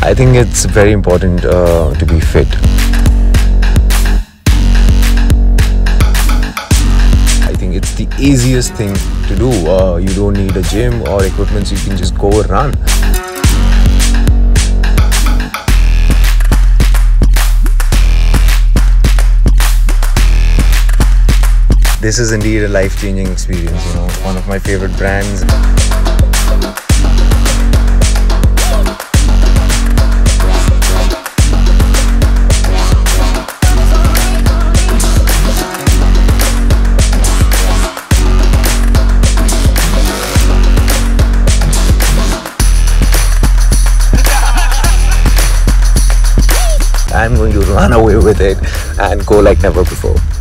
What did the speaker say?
I think it's very important to be fit. I think it's the easiest thing to do. You don't need a gym or equipment, so you can just go run. This is indeed a life-changing experience, you know, one of my favorite brands. I'm going to run away with it and go like never before.